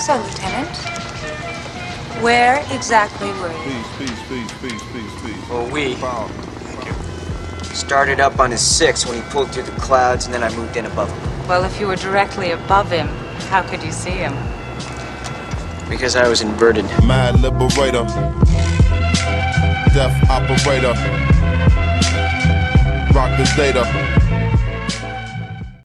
So, Lieutenant, where exactly were you? Peace. Well, we started up on his 6 when he pulled through the clouds, and then I moved in above him. Well, if you were directly above him, how could you see him? Because I was inverted. Mad liberator, death operator, rock the data.